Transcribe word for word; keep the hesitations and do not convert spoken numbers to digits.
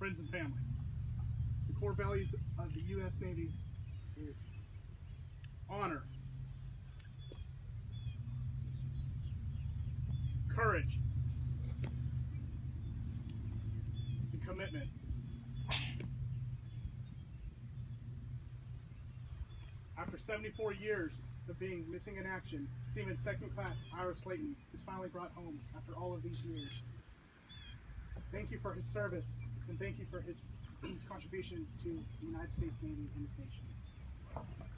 friends and family. The core values of the U S Navy is honor, courage, and commitment. After seventy-four years of being missing in action, Seaman Second Class Ira Slaton is finally brought home after all of these years. Thank you for his service, and thank you for his, his contribution to the United States Navy and this nation.